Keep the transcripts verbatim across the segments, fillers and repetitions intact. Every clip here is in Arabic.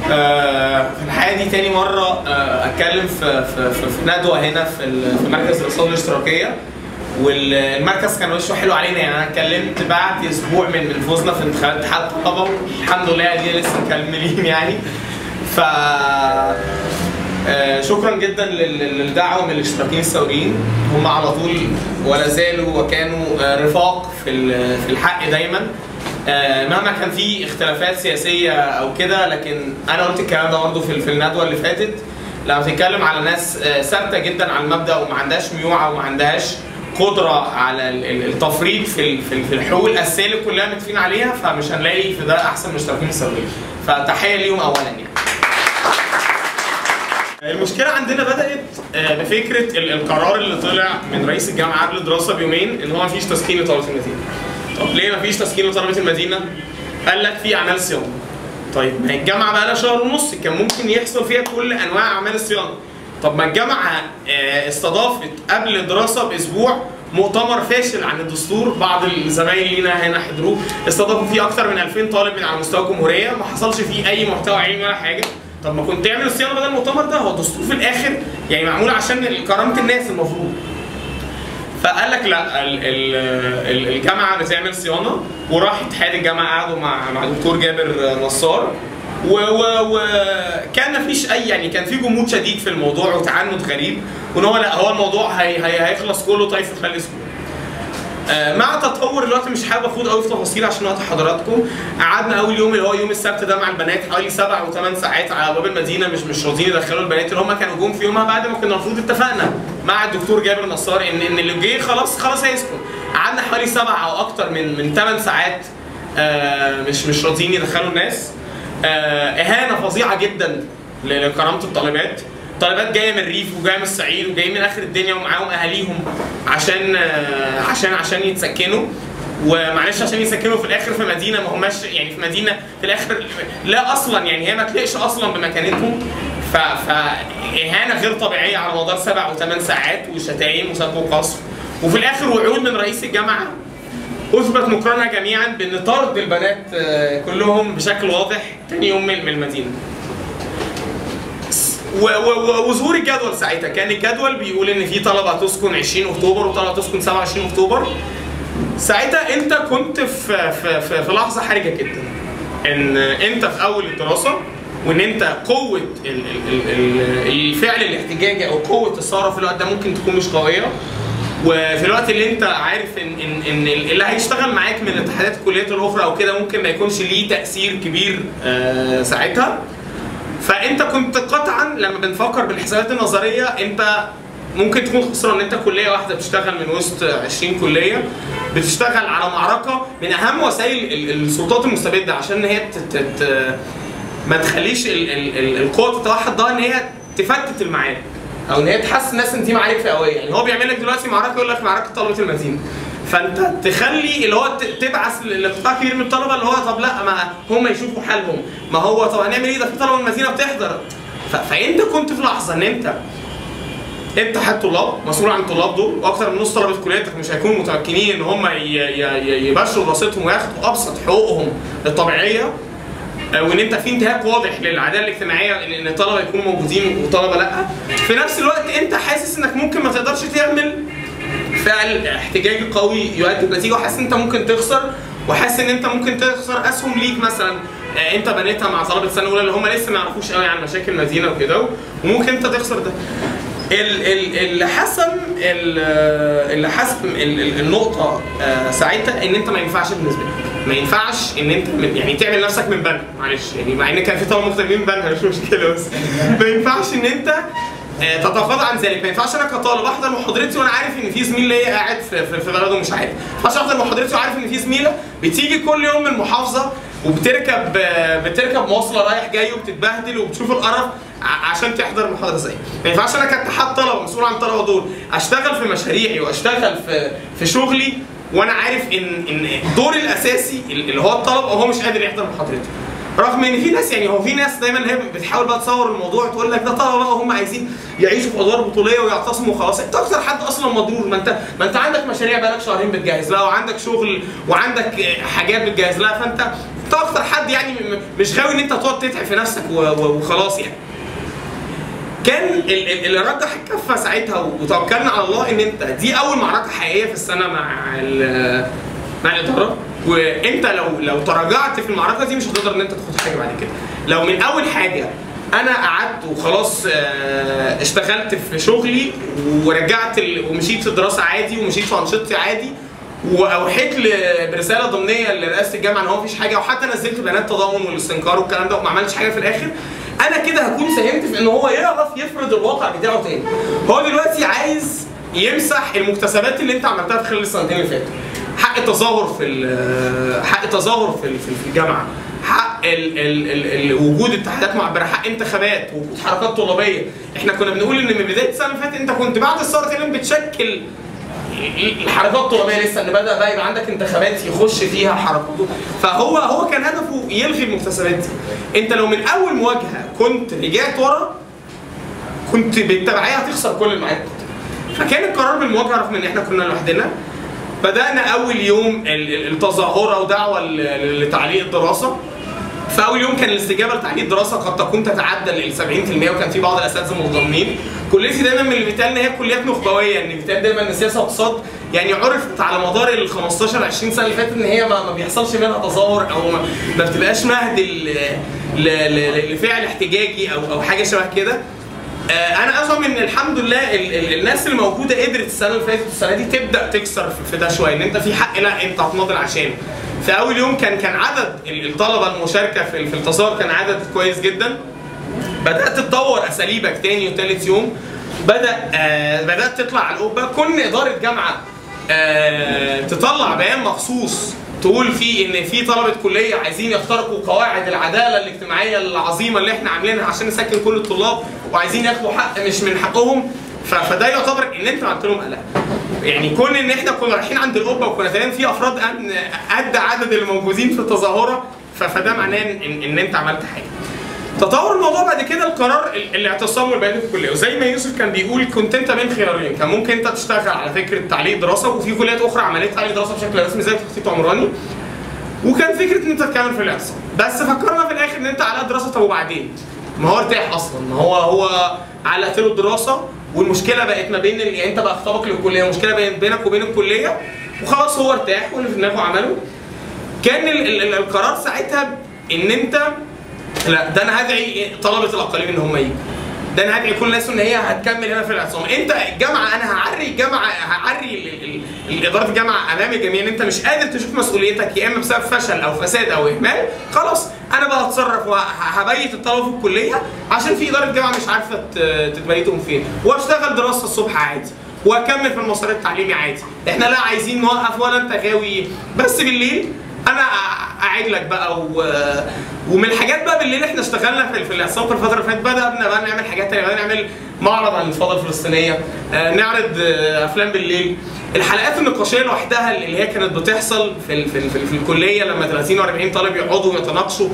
في الحقيقه دي تاني مره اتكلم في في في ندوه هنا في في مركز الرصاد الاشتراكيه، والمركز كان وشه حلو علينا. يعني انا اتكلمت بعد اسبوع من من فوزنا في انتخابات اتحاد الطلبه، والحمد لله ادينا لسه مكملين يعني. ف شكرا جدا للدعوه من الاشتراكيين الثوريين، هم على طول ولا زالوا وكانوا رفاق في في الحق دايما، مهما كان في اختلافات سياسيه او كده. لكن انا قلت الكلام ده برضه في الندوه اللي فاتت، لما بتتكلم على ناس ثابته جدا على المبدا وما عندهاش ميوعه وما عندهاش قدره على التفريط في في الحقوق الاساسيه اللي كلنا متفقين عليها، فمش هنلاقي في ده احسن من الاشتراكيين الثوريين. فتحيه ليهم اولا يعني. المشكله عندنا بدات بفكره القرار اللي طلع من رئيس الجامعه قبل الدراسه بيومين ان هو ما فيش تسكين لطلبه المدينه. طب ليه ما فيش تسكين لطلبه المدينه؟ قال لك في اعمال صيانه. طيب ما الجامعه بقى لها شهر ونص، كان ممكن يحصل فيها كل انواع اعمال الصيانه. طب ما الجامعه استضافت قبل الدراسه باسبوع مؤتمر فاشل عن الدستور، بعض الزمايل لينا هنا حضروه، استضافوا فيه اكثر من ألفين طالب من على مستوى الجمهوريه، ما حصلش فيه اي محتوى علمي ولا حاجه. طب ما كنت تعمل الصيانه بدل المؤتمر ده؟ هو الدستور في الاخر يعني معمول عشان كرامه الناس المفروض. فقال لك لا، الجامعه بتعمل صيانه، وراح اتحاد الجامعه قعدوا مع مع دكتور جابر نصار، وكان مفيش اي يعني كان في جمود شديد في الموضوع وتعنت غريب، وان هو لا هو الموضوع هي هي هيخلص كله طيب في خلال اسبوع. مع تطور الوقت مش حابب اخوض قوي في تفاصيل عشان وقت حضراتكم. قعدنا اول يوم اللي هو يوم السبت ده مع البنات حوالي سبع وثمان ساعات على باب المدينه، مش مش راضيين يدخلوا البنات اللي هم كانوا جم في يومها بعد ما كنا المفروض اتفقنا مع الدكتور جابر نصار ان ان اللي جه خلاص خلاص هيسكن. قعدنا حوالي سبع او اكتر من من ثمان ساعات آه مش مش راضيين يدخلوا الناس. آه اهانه فظيعه جدا لكرامه الطالبات. طالبات جايه من الريف وجايه من الصعيد وجايين من اخر الدنيا ومعاهم اهاليهم عشان آه عشان عشان يتسكنوا، ومعلش عشان يسكنوا في الاخر في مدينه ما هماش يعني في مدينه في الاخر لا اصلا يعني هي ما تليقش اصلا بمكانتهم. فاهانه غير طبيعيه على مدار سبع وثمان ساعات، وشتايم وسب وقصف، وفي الاخر وعود من رئيس الجامعه اثبت مقرنا جميعا بان طرد البنات كلهم بشكل واضح ثاني يوم من المدينه. وظهور الجدول ساعتها كان الجدول بيقول ان في طلبه هتسكن عشرين اكتوبر وطلبه هتسكن سبعة وعشرين اكتوبر. ساعتها انت كنت في في في, في لحظه حرجه جدا، ان انت في اول الدراسه، وان انت قوه ال ال ال الفعل الاحتجاجي او قوه الثوره في الوقت ده ممكن تكون مش قويه، وفي الوقت اللي انت عارف ان ان ان اللي هيشتغل معاك من اتحادات الكليات الاخرى او كده ممكن ما يكونش ليه تاثير كبير آه ساعتها. فانت كنت قطعا لما بنفكر بالحسابات النظريه انت ممكن تكون خسران، ان انت كليه واحده بتشتغل من وسط عشرين كليه، بتشتغل على معركه من اهم وسائل السلطات المستبده عشان هي تت ما تخليش القوه تتوحد ضد ان هي تفتت المعارك، او ان هي تحسس الناس ان دي معارك فئويه. يعني هو بيعمل لك دلوقتي معركه يقول لك معركه طلبه المدينه، فانت تخلي اللي هو تبعث لقطاع كبير من الطلبه اللي هو طب لا ما هم يشوفوا حالهم، ما هو طب هنعمل ايه ده في طلبه المدينه بتحضر. فانت كنت في لحظه ان انت انت حد طلاب مسؤول عن الطلاب دول، واكثر من نص طلبه كليتك مش هيكونوا متمكنين ان هم يباشروا دراستهم وياخدوا ابسط حقوقهم الطبيعيه، وان انت في انتهاك واضح للعداله الاجتماعيه ان الطلبه يكونوا موجودين وطلبه لا. في نفس الوقت انت حاسس انك ممكن ما تقدرش تعمل فعل احتجاجي قوي يؤدي بنتيجه، وحاسس ان انت ممكن تخسر، وحاسس ان انت ممكن تخسر اسهم ليك مثلا انت بنيتها مع طلبه السنه الاولى اللي هم لسه ما يعرفوش قوي عن مشاكل المدينه وكده، وممكن انت تخسر ده. اللي حسم اللي حسم النقطه ساعتها ان انت ما ينفعش بالنسبه لك، ما ينفعش ان انت يعني تعمل نفسك من بنها، معلش يعني مع ان كان في طلبه مغتربين من بنها مش مشكله، بس ما ينفعش ان انت تتغاضى عن ذلك. ما ينفعش انا كطالب احضر محاضرتي وانا عارف ان في زميل ليا قاعد في, في, في بلده مش عارف، ما ينفعش احضر محاضرتي وعارف ان في زميله بتيجي كل يوم من المحافظه وبتركب بتركب مواصله رايح جاي وبتتبهدل وبتشوف القرف عشان تحضر محاضره زي. ما ينفعش انا كاتحاد طلبه مسؤول عن الطلبه دول اشتغل في مشاريعي واشتغل في في شغلي وانا عارف ان ان دوري الاساسي اللي هو الطلبه وهو مش قادر يحضر محاضرتي. رغم ان في ناس يعني هو في ناس دايما هي بتحاول بقى تصور الموضوع تقول لك ده طلبه بقى وهم عايزين يعيشوا في ادوار بطوليه ويعتصموا وخلاص. انت اكتر حد اصلا مضرور، ما انت ما انت عندك مشاريع بقالك شهرين بتجهز لها، وعندك شغل وعندك حاجات بتجهز لها، فانت انت اكتر حد يعني مش غاوي ان انت تقعد تتعب في نفسك وخلاص يعني. كان اللي رجح الكفه ساعتها وتوكلنا على الله ان انت دي اول معركه حقيقيه في السنه مع مع الاداره، وانت لو لو تراجعت في المعركه دي مش هتقدر ان انت تاخد حاجه بعد كده. لو من اول حاجه انا قعدت وخلاص اشتغلت في شغلي ورجعت ومشيت في الدراسه عادي ومشيت في انشطتي عادي واوحيت برساله ضمنيه لرئاسه الجامعه ان هو مفيش حاجه، وحتى نزلت بيانات تضامن والاستنكار والكلام ده وما عملتش حاجه في الاخر، انا كده هكون ساهمت في ان هو يعرف يفرض الواقع بتاعه تاني. هو دلوقتي عايز يمسح المكتسبات اللي انت عملتها في خلال السنتين اللي فاتوا. حق التظاهر في حق التظاهر في في الجامعه، حق ال ال ال ال وجود اتحادات معبره، حق انتخابات، وجود حركات طلابيه. احنا كنا بنقول ان من بدايه السنه اللي فاتت انت كنت بعد الثوره تقريبا بتشكل الحركات الطلابيه لسه، ان بدا بقى يبقى عندك انتخابات يخش فيها حركات. فهو هو كان هدفه يلغي المكتسبات دي. انت لو من اول مواجهه كنت رجعت ورا كنت بالتبعيه هتخسر كل المعارك. فكان القرار بالمواجهه رغم ان احنا كنا لوحدنا. بدانا اول يوم التظاهره ودعوه لتعليق الدراسه. في اول يوم كان الاستجابه لتعليق الدراسه قد تكون تتعدى ال سبعين في المية، وكان في بعض الاساتذه منضمين. كليتي دايما من اللي بيتقال ان هي كليات نخبويه، ان بيتقال دايما ان سياسه واقتصاد يعني عرفت على مدار ال خمستاشر عشرين سنه اللي فاتت ان هي ما, ما بيحصلش منها تظاهر او ما, ما بتبقاش مهد لفعل احتجاجي او او حاجه شبه كده. انا ازعم ان الحمد لله ال ال الناس اللي موجوده قدرت السنه اللي فاتت والسنه دي تبدا تكسر في ده شويه، ان انت في حق لا انت هتناضل عشانه. في اول يوم كان كان عدد الطلبه المشاركه في في التظاهر كان عدد كويس جدا. بدات تطور اساليبك تاني وثالث يوم، بدا آه بدات تطلع على القبه. كون اداره جامعه آه تطلع بيان مخصوص تقول فيه ان في طلبه كليه عايزين يخترقوا قواعد العداله الاجتماعيه العظيمه اللي احنا عاملينها عشان نسكن كل الطلاب وعايزين ياخدوا حق مش من حقهم، فده يعتبر ان انت عملت لهم قلق. يعني كون ان احنا كنا رايحين عند القبه وكنا تقريبا في افراد امن قد عدد اللي موجودين في التظاهره، فده معناه ان, إن انت عملت حاجه. تطور الموضوع بعد كده القرار الاعتصام والبيان في الكليه، وزي ما يوسف كان بيقول كنت انت بين خيارين، كان ممكن انت تشتغل على فكره تعليق دراسه، وفي كليات اخرى عملت تعليق دراسه بشكل رسمي زي تخطيط عمراني، وكان فكره ان انت تكمل في الاعتصام. بس فكرنا في الاخر ان انت على الدراسه. طب وبعدين؟ ما هو ارتاح اصلا، ما هو هو علقت له الدراسه والمشكله بقت ما بين يعني انت بقى خطابك للكليه ومشكله بينك وبين الكليه، وخلاص هو ارتاح واللي في دماغه عمله. كان ال ال القرار ساعتها ان انت لا ده انا هدعي طلبه الاقاليم ان هم يجوا، ده انا هدعي كل الناس ان هي هتكمل هنا في الاعتصام. انت الجامعه انا هعري الجامعه هعري اداره الجامعه امام الجميع ان انت مش قادر تشوف مسؤوليتك يا اما بسبب فشل او فساد او اهمال، خلاص انا بقى هتصرف وهبيت الطلبه في الكليه عشان في اداره جامعه مش عارفه تبيتهم فين، واشتغل دراسه الصبح عادي واكمل في المسار التعليمي عادي. احنا لا عايزين نوقف ولا انت غاوي، بس بالليل انا اعيد لك بقى و... ومن الحاجات بقى بالليل احنا اشتغلنا في, في الاعتصام في الفتره اللي فاتت، بدانا بقى نعمل حاجات ثانيه، بدانا نعمل معرض عن الانتفاضه الفلسطينيه، آه نعرض آه افلام بالليل، الحلقات النقاشيه لوحدها اللي هي كانت بتحصل في ال... في, ال... في, في الكليه لما ثلاثين واربعين طالب يقعدوا ويتناقشوا.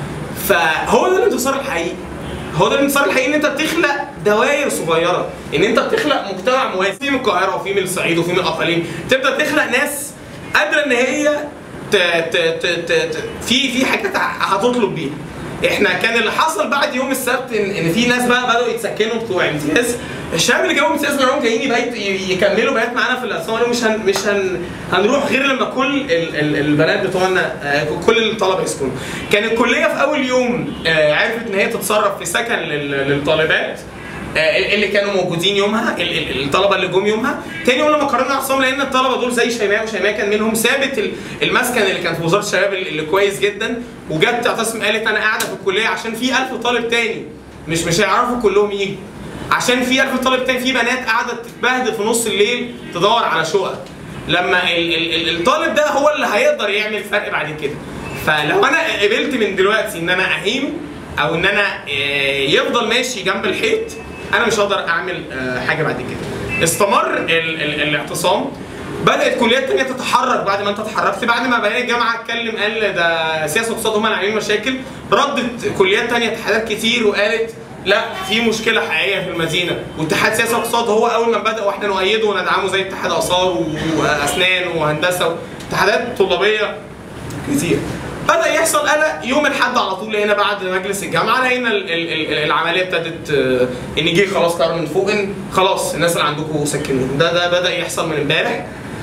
فهو ده الانتصار الحقيقي، هو ده الانتصار الحقيقي، ان انت بتخلق دوائر صغيره، ان انت بتخلق مجتمع موازي، في من القاهره وفي من الصعيد وفي من الاقاليم، تبدا تخلق ناس قادره ان هي ت ت ت ت ت في في حاجات هتطلب بيها. احنا كان اللي حصل بعد يوم السبت ان, إن في ناس بقى بداوا يتسكنوا بتوع امتياز، الشباب اللي جابوا امتياز منهم جايين يبيت يكملوا بيات معانا في الاعتصام، قالوا مش هن مش هن هنروح غير لما كل ال ال البنات بتوعنا كل الطلبه يسكنوا. كان الكليه في اول يوم عرفت ان هي تتصرف في سكن للطالبات اللي كانوا موجودين يومها، الطلبه اللي جم يومها. تاني يوم لما قررنا اعتصام لان الطلبه دول زي شيماء، وشيماء كان منهم، سابت المسكن اللي كان في وزاره الشباب اللي كويس جدا وجت تعتصم، قالت انا قاعده في الكليه عشان في ألف طالب تاني مش مش هيعرفوا كلهم يجوا، عشان في ألف طالب تاني، في بنات قاعده تتبهدل في نص الليل تدور على شقق، لما ال ال الطالب ده هو اللي هيقدر يعمل فرق بعد كده. فلو انا قبلت من دلوقتي ان انا اهيم او ان انا يفضل ماشي جنب الحيط، انا مش هقدر اعمل حاجه بعد كده. استمر ال ال الاعتصام، بدات كليات ثانيه تتحرك بعد ما انت اتحركت، بعد ما بيان الجامعه اتكلم قال ده سياسه واقتصاد هم اللي عاملين مشاكل، ردت كليات ثانيه اتحادات كتير وقالت لا في مشكله حقيقيه في المدينه، واتحاد سياسه واقتصاد هو اول ما بدا واحنا نؤيده وندعمه زي اتحاد اثار واسنان وهندسه واتحادات طلابيه كتير. بدا يحصل قلق يوم الاحد على طول. هنا بعد مجلس الجامعه لقينا العمليه ابتدت ان جه خلاص قرار من فوق ان خلاص الناس اللي عندكم سكنوهم. ده ده بدا يحصل من امبارح.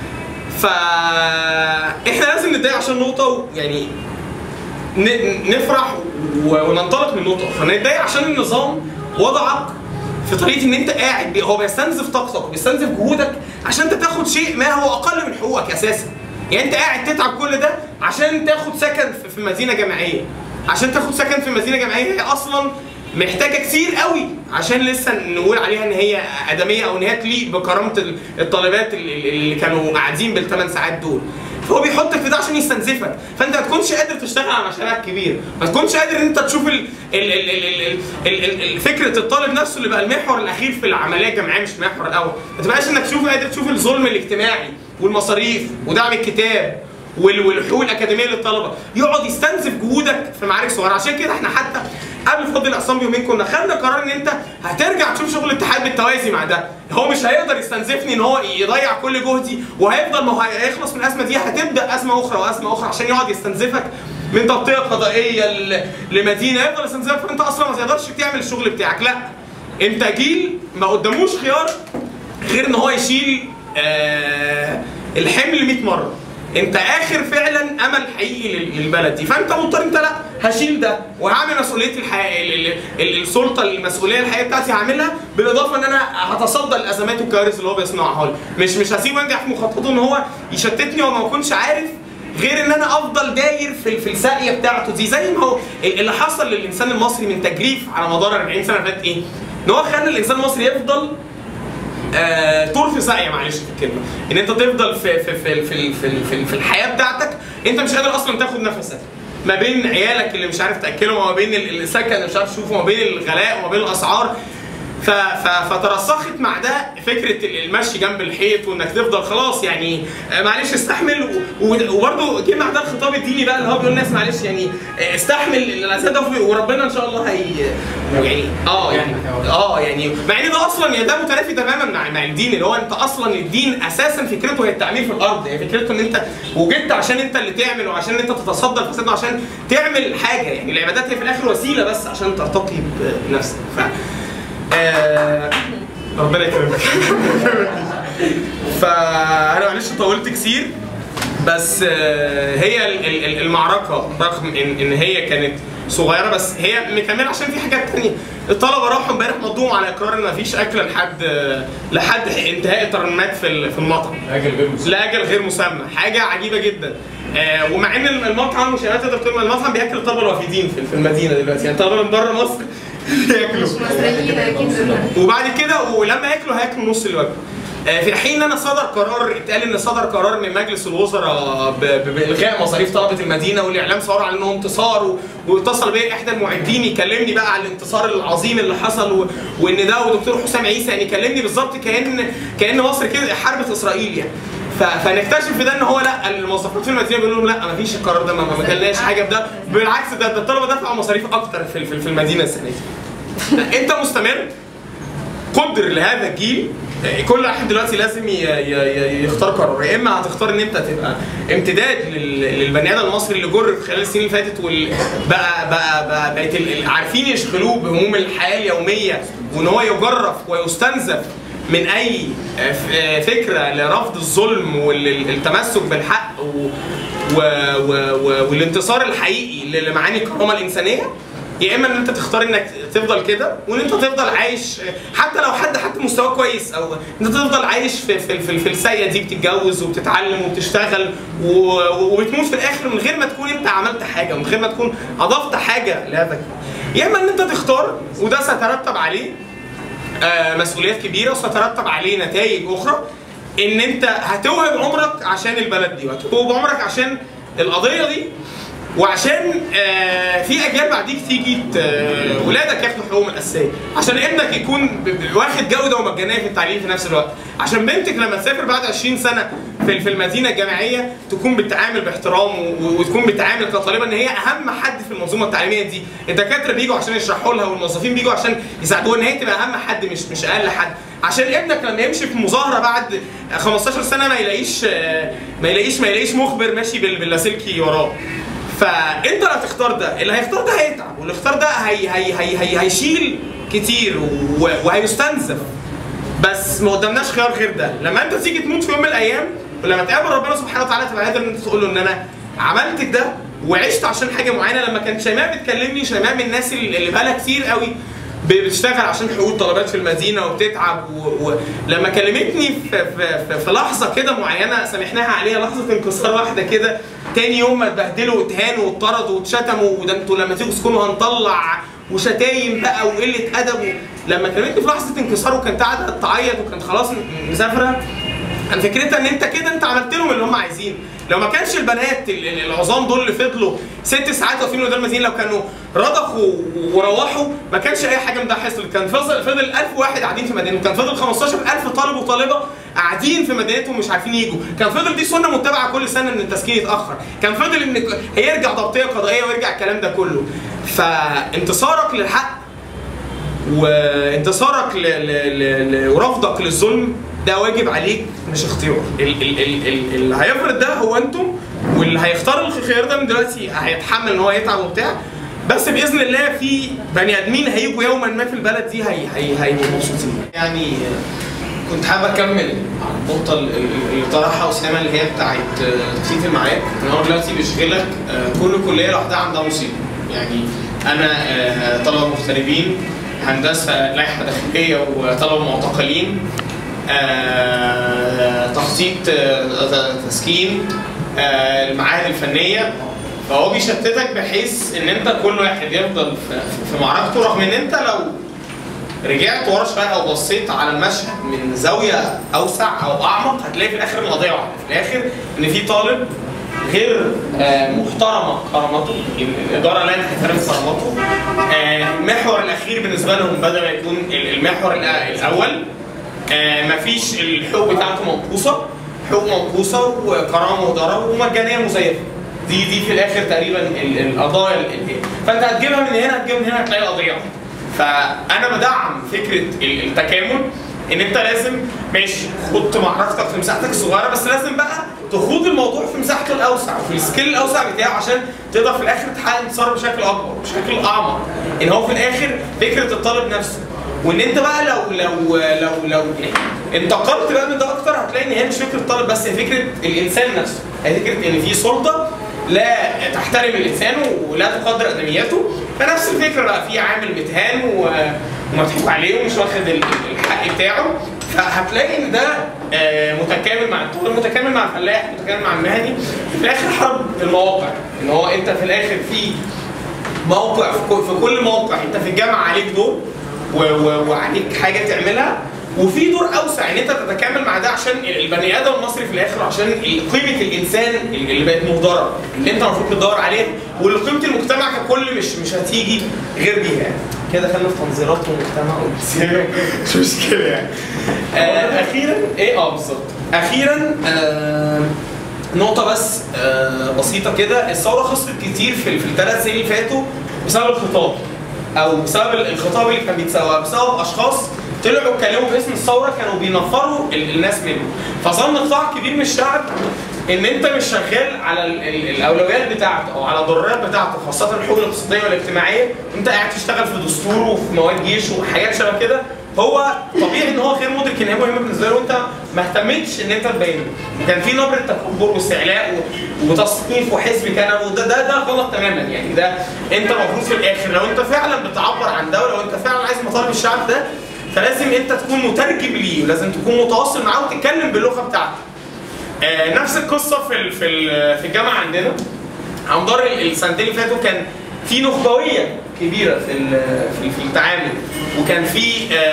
فاحنا لازم نتضايق عشان نقطه، يعني نفرح وننطلق من نقطه. فنتضايق عشان النظام وضعك في طريقه ان انت قاعد هو بيستنزف طاقتك وبيستنزف جهودك عشان انت تاخد شيء ما هو اقل من حقوقك اساسا. يعني انت قاعد تتعب كل ده عشان تاخد سكن في مدينه جامعيه. عشان تاخد سكن في مدينه جامعيه هي اصلا محتاجه كتير قوي عشان لسه نقول عليها ان هي ادميه او ان هي تليق بكرامه الطالبات اللي كانوا قاعدين بالثمان ساعات دول. فهو بيحطك في ده عشان يستنزفك، فانت ما تكونش قادر تشتغل على مشاريع كبيره، ما تكونش قادر ان انت تشوف ال ال ال ال ال ال فكره الطالب نفسه اللي بقى المحور الاخير في العمليه الجامعيه مش المحور الاول، ما تبقاش انك تشوف قادر تشوف الظلم الاجتماعي والمصاريف ودعم الكتاب والحقوق الاكاديميه للطلبه، يقعد يستنزف جهودك في معارك صغيره. عشان كده احنا حتى قبل فضل العصام بيومين كنا خدنا قرار ان انت هترجع تشوف شغل الاتحاد بالتوازي مع ده. هو مش هيقدر يستنزفني ان هو يضيع كل جهدي وهيفضل، ما هو هيخلص من الازمه دي هتبدا ازمه اخرى وازمه اخرى عشان يقعد يستنزفك من تغطيه قضائيه لمدينه، يفضل يستنزفك فانت اصلا ما تقدرش تعمل الشغل بتاعك. لا، انت جيل ما قداموش خيار غير ان هو يشيل آه الحمل مية مره. انت اخر فعلا امل حقيقي للبلد دي، فانت مضطر انت لا هشيل ده وهعمل مسؤوليه الحقيقيه السلطه المسؤوليه الحقيقيه بتاعتي هعملها، بالاضافه ان انا هتصدى الازمات والكوارث اللي هو بيصنعها لي. مش مش هسيبه ينجح في مخططه ان هو يشتتني وما اكونش عارف غير ان انا افضل داير في في الساقيه بتاعته دي. زي ما هو اللي حصل للانسان المصري من تجريف على مدار أربعين سنه فاتت ايه؟ ان هو خلى الانسان المصري يفضل آه طور في ساقيه، معلش في الكلمه، ان انت تفضل في في في في في, في, في الحياه بتاعتك انت مش قادر اصلا تاخد نفسك، ما بين عيالك اللي مش عارف تاكلهم وما بين السكن اللي مش عارف تشوفه وما بين الغلاء وما بين الاسعار. ف فترسخت مع ده فكره المشي جنب الحيط وانك تفضل خلاص يعني معلش استحمل. وبرده جه مع ده الخطاب الديني بقى اللي هو بيقول للناس معلش يعني استحمل الاذى ده وربنا ان شاء الله هي يعني اه يعني اه يعني مع ان ده اصلا ده متنافي تماما مع مع الدين، اللي هو انت اصلا الدين اساسا فكرته هي التعمير في الارض، هي فكرته ان انت وجدت عشان انت اللي تعمل وعشان انت تتصدى الفساد وعشان تعمل حاجه. يعني العبادات هي في الاخر وسيله بس عشان ترتقي بنفسك. ف آه ربنا يكرمك. فانا معلش طولت كتير، بس آه هي المعركه رغم ان ان هي كانت صغيره بس هي مكمله عشان في حاجات ثانيه. الطلبه راحوا امبارح مضوهم على اقرار ان مفيش اكل لحد لحد انتهاء الترميمات في في المطعم لاجل غير مسمى لاجل غير مسمى، حاجه عجيبه جدا. آه ومع ان المطعم مش تقدر تقول المطعم بياكل الطلبه الوافدين في المدينه دلوقتي، يعني الطلبه من بره مصر ياكلوا وبعد كده ولما ياكلوا هياكلوا نص الوجبه. في حين ان صدر قرار اتقال ان صدر قرار من مجلس الوزراء بالغاء مصاريف طلبه المدينه والاعلام صور على انه انتصار، واتصل بيا احدى المعدين يكلمني بقى على الانتصار العظيم اللي حصل وان ده ودكتور حسام عيسى يعني كلمني بالظبط كان كان مصر كده حاربت اسرائيل يعني. فنكتشف في ده ان هو لا الموظفين في المدينه بيقولوا لهم لا ما فيش القرار ده ما جالناش حاجه بده، بالعكس ده, ده الطلبه دفعوا مصاريف اكتر في في المدينه السنه دي. انت مستمر قدر لهذا الجيل. كل واحد دلوقتي لازم يختار قرار، يا اما هتختار ان انت تبقى امتداد للبني ادم المصري اللي جر في خلال السنين اللي فاتت وبقى بقى بقى بقت عارفين يشغلوه بهموم الحياه اليوميه وان هو يجرف ويستنزف من اي فكره لرفض الظلم والتمسك بالحق والانتصار الحقيقي لمعاني الكرامه الانسانيه، يا اما ان انت تختار انك تفضل كده وان انت تفضل عايش حتى لو حد حتى مستواه كويس او انت تفضل عايش في في في, في الساقيه دي بتتجوز وبتتعلم وبتشتغل وبتموت في الاخر من غير ما تكون انت عملت حاجه، من غير ما تكون اضفت حاجه لهذا. يا اما ان انت تختار وده سيترتب عليه آه مسؤوليات كبيره وسترتب عليه نتائج اخرى، ان انت هتوهب عمرك عشان البلد دي وهتوهب عمرك عشان القضيه دي وعشان آه في اجيال بعديك تيجي ولادك ياخدوا حقوقهم الاساسيه، عشان ابنك يكون واخد جوده ومجانيه في التعليم في نفس الوقت، عشان بنتك لما تسافر بعد عشرين سنه في في المدينه الجامعيه تكون بتتعامل باحترام وتكون بتتعامل كطالبه ان هي اهم حد في المنظومه التعليميه دي. الدكاتره بيجوا عشان يشرحوا لها والموظفين بيجوا عشان يساعدوها ان هي تبقى اهم حد مش مش اقل حد، عشان ابنك لما يمشي في مظاهره بعد خمستاشر سنه ما يلاقيش ما يلاقيش ما يلاقيش مخبر ماشي باللاسلكي وراه. فانت اللي هتختار ده، اللي هيختار ده هيتعب، واللي هيختار ده هي هي هي هي هيشيل كتير وهيستنزف. بس ما قدامناش خيار غير ده. لما انت تيجي تموت في يوم من الايام ولما تقابل ربنا سبحانه وتعالى تبقى قادر ان انت تقول له ان انا عملت ده وعشت عشان حاجه معينه. لما كانت شيماء بتكلمني، شيماء من الناس اللي بقالها كتير قوي بتشتغل عشان حقوق طلبات في المدينه وبتتعب، ولما كلمتني في, في, في, في لحظه كده معينه سامحناها عليها، لحظه انكسار واحده كده، تاني يوم ما اتبهدلوا واتهانوا واتطردوا واتشتموا، وده انتوا لما تيجوا تسكنوا هنطلع، وشتايم بقى وقله ادب. لما كلمتني في لحظه انكسار وكانت قاعده تعيط وكانت خلاص مسافره، انا فكرتها ان انت كده انت عملت لهم اللي هم عايزين. لو ما كانش البنات العظام دول اللي فضلوا ست ساعات واقفين قدام المدينه، لو كانوا رضخوا وروحوا ما كانش اي حاجه من ده حصلت. كان فضل فضل ألف واحد قاعدين في مدينتهم، كان فضل خمستاشر ألف طالب وطالبه قاعدين في مدينتهم مش عارفين يجوا، كان فضل دي سنه متبعه كل سنه ان التسكين يتاخر، كان فضل ان هيرجع ضبطيه قضائيه ويرجع الكلام ده كله. فانتصارك للحق وانتصارك ورفضك للظلم ده واجب عليك مش اختيار. اللي هيفرض ده هو انتم، واللي هيختار الخيار ده من دلوقتي هيتحمل ان هو يتعب وبتاع، بس باذن الله في بني ادمين هيجوا يوما ما في البلد دي هي هي هيبقوا مبسوطين. يعني كنت حابب اكمل على النقطه اللي طرحها اسامه اللي هي بتاعت تخطيط المعاد. ان هو دلوقتي بيشغلك كل كليه لوحدها عندها مصيبه. يعني انا طلبه مغتربين، هندسه لائحه داخليه وطلبه معتقلين، آه، تخطيط آه، تسكين، آه، المعاهد الفنيه. فهو بيشتتك بحيث ان انت كل واحد يفضل في معركته، رغم ان انت لو رجعت ورا شويه او بصيت على المشهد من زاويه اوسع او اعمق هتلاقي في الاخر القضيه واحده، في الاخر ان في طالب غير آه، محترمه كرامته، الاداره لا تحترم كرامته. آه، المحور الاخير بالنسبه لهم بدل ما يكون المحور الاول، آه مفيش الحقوق بتاعته منقوصه، حقوق منقوصه وكرامه واداره ومجانيه مزيفه. دي دي في الاخر تقريبا القضايا اللي فانت هتجيبها من هنا هتجيبها من هنا هتلاقي قضيه واحده. فانا بدعم فكره التكامل، ان انت لازم ماشي خد معركتك في مساحتك الصغيره، بس لازم بقى تخوض الموضوع في مساحته الاوسع وفي السكيل الاوسع بتاعه عشان تقدر في الاخر تحقق انتصار بشكل اكبر بشكل اعمق. ان هو في الاخر فكره الطالب نفسه، وان انت بقى لو لو لو لو انتقلت بقى من ده اكتر هتلاقي ان هي مش فكره الطالب بس، هي فكره الانسان نفسه، هي فكره ان في سلطه لا تحترم الانسان ولا تقدر ادمياته. فنفس الفكره بقى في عامل متهان ومضحوك عليه ومش واخد الحق بتاعه. فهتلاقي ان ده متكامل مع الطالب، متكامل مع الفلاح، متكامل مع المهني. في الاخر حرب المواقع، ان هو انت في الاخر في موقع، في كل موقع انت في الجامعه عليك دور وعليك حاجه تعملها، وفي دور اوسع ان انت تتكامل مع ده عشان البني ادم المصري في الاخر، عشان قيمه الانسان اللي بقت مهدره اللي انت المفروض تدور عليها، واللي قيمه المجتمع ككل مش مش هتيجي غير بيها. يعني كده خلينا في تنظيرات ومجتمع مش مشكله يعني. آه اخيرا ايه اه بالظبط اخيرا آه نقطه بس آه بسيطه كده. الثوره خسرت كتير في في الثلاث سنين اللي فاتوا بسبب الخطاب، او بسبب الخطاب اللي كان بيتسوى، بسبب اشخاص طلعوا اتكلموا باسم الثوره كانوا بينفروا الناس منه. فظن قطاع كبير من الشعب ان انت مش شغال على الاولويات بتاعته او على الضرورات بتاعته، خاصه الحقوق الاقتصاديه والاجتماعيه، انت قاعد تشتغل في دستور وفي مواد جيش وحاجات شبه كده. هو طبيعي ان هو غير مدرك ان هي مهمه بالنسبه له، وانت ما اهتمتش ان انت تبينه. كان في نبره تكبر واستعلاء وتصنيف وحزب كان، وده ده ده غلط تماما. يعني ده انت المفروض في الاخر لو انت فعلا بتعبر عن ده، ولو انت فعلا عايز مطالب الشعب ده، فلازم انت تكون مترجم ليه، ولازم تكون متواصل معاه وتتكلم باللغه بتاعته. آه نفس القصه في في في الجامعه عندنا على مدار السنتين اللي فاتوا، كان في نخبويه كبيره في في في التعامل، وكان في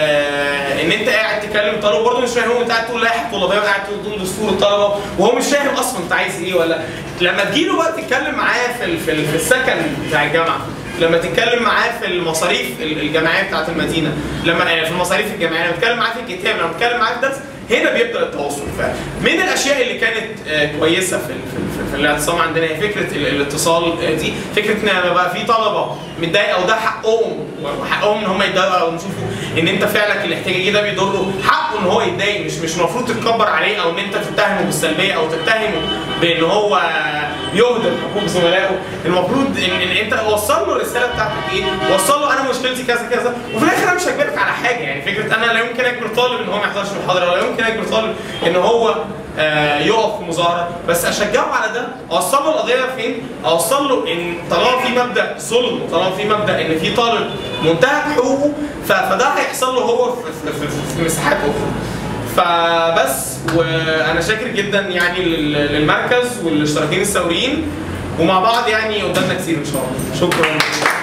آه ان انت قاعد تكلم طالب برضه مش فاهم، انت قاعد تقول لائحه طلابيه وقاعد تقول دستور الطلبه وهو مش فاهم اصلا انت عايز ايه. ولا لما تجيله بقى تتكلم معاه في في, في السكن بتاع الجامعه، لما تتكلم معاه في المصاريف الجامعيه بتاعت المدينه، لما في المصاريف الجامعيه، لما تتكلم معاه في الكتاب، لما تتكلم معاه في الدرس، هنا بيبدا التواصل. فمن الاشياء اللي كانت كويسه في في الاعتصام عندنا هي فكره الاتصال دي، فكره ان بقى في طلبه متضايقه وده حقهم وحقهم ان هم يتضايقوا او يشوفوا ان انت فعلك الاحتجاجي ده بيضره، حقه ان هو يتضايق، مش مش المفروض تتكبر عليه او ان انت تتهمه بالسلبيه او تتهمه بان هو يهدر حقوق زملائه. المفروض ان, إن انت وصل له الرساله بتاعتك ايه؟ وصل له انا مشكلتي كذا كذا، وفي الاخر انا مش هجبرك على حاجه. يعني فكره انا لا يمكن اجبر طالب ان هو ما يحضرش المحاضره ولا يمكن اجبر طالب ان هو آه يقف في مظاهره، بس اشجعه على ده، اوصل له القضيه فين؟ اوصل له ان طالما في مبدا ظلم وطالما في مبدا ان في طالب منتهك حقوقه فده هيحصل له هو في, في, في, في مساحات اخرى. فبس، وانا شاكر جدا يعني للمركز والاشتراكيين الثوريين، ومع بعض يعني قدامنا كتير ان شاء الله. شكرا.